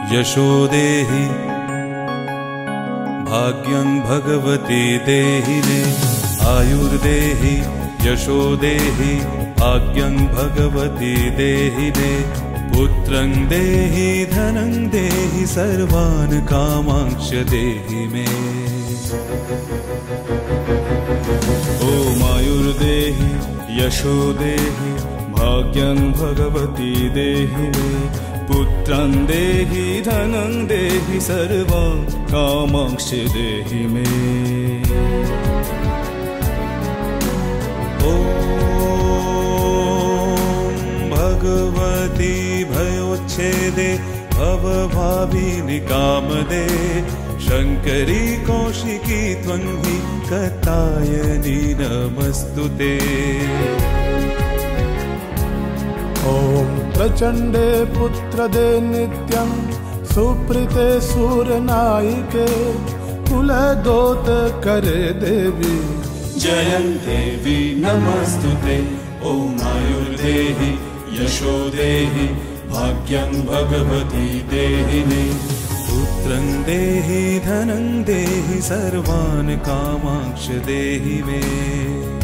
यशो देहि भाग्यं भगवती देहि मे आयुर्देहि यशो देहि भाग्यं भगवती देहि मे पुत्रं देहि धनं देहि सर्वान् कामांश्च देहि मे ॐ आयुर्देहि यशो देहि भाग्यं भगवती देहि मे पुत्रं देहि धनं देहि सर्वान् कामांश्च देहि मे ॐ भगवती भयोच्छेदे भवभाविनि कामदे शङ्करी कौशिकी त्वं हि कात्यायनी नमस्तुते ॐ प्रचण्डे पुत्रदे नित्यं सुप्रीते सूरनायिके कुलदोतकरे देवी जयं देवी नमस्तुते ॐ आयुर्देहि यशो देहि भाग्यं भगवती देहि मे पुत्रं देहि धनं देहि सर्वान् कामांश्च देहि मे।